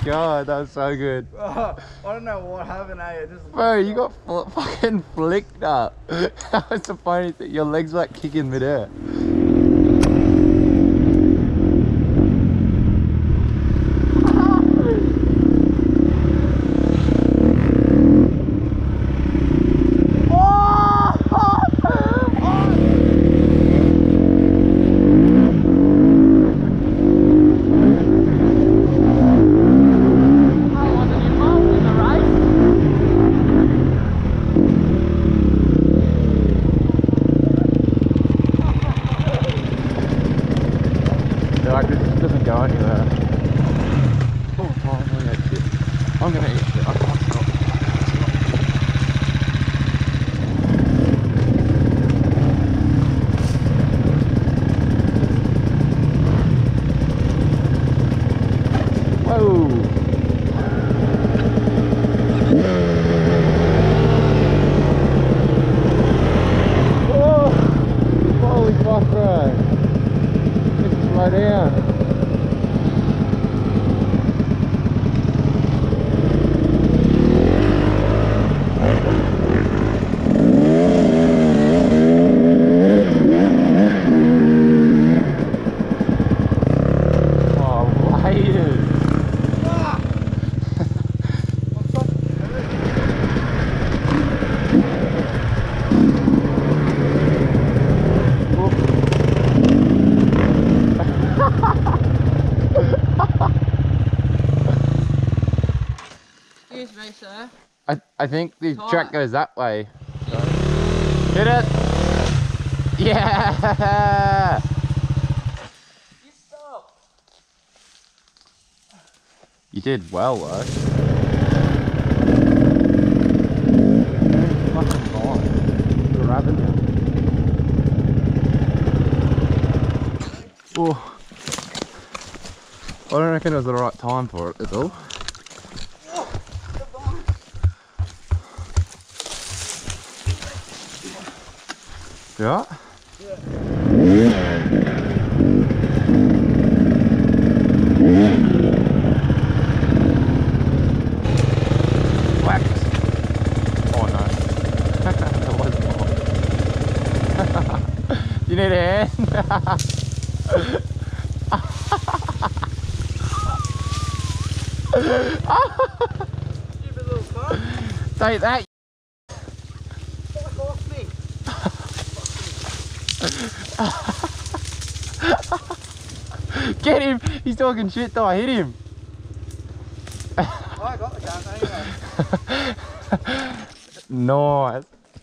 god, that was so good. I don't know what happened, eh? It just... Bro, you got fucking flicked up. That was the funny thing. Your legs were like kicking midair. Like, this doesn't go anywhere. Oh, finally, that's it. I'm gonna eat it. I can't stop. Whoa! Oh! Holy fuck, bro! Slow down. Oh, layers. Excuse me, sir. I think the track goes that way. So. Hit it! Yeah! You stop. You did well though. Fucking fine. Grabbing you. Oh. I don't reckon it was the right time for it, that's all. Yeah? Yeah. Whacked. Oh no. That was wrong. You need a hand? Stupid little fuck. Take that. Fuck off me. Get him! He's talking shit though, I hit him. I got the gun anyway. Nice.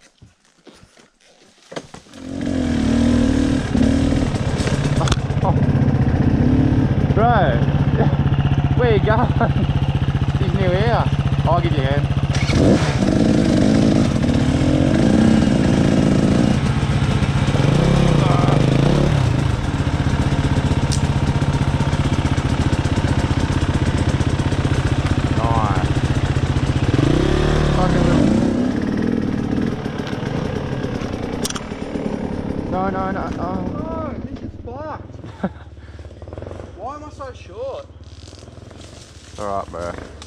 Bro, where you going? He's new here. I'll give you a hand. No, no, no. Oh. Oh, this is fucked. Why am I so short? Alright, bro.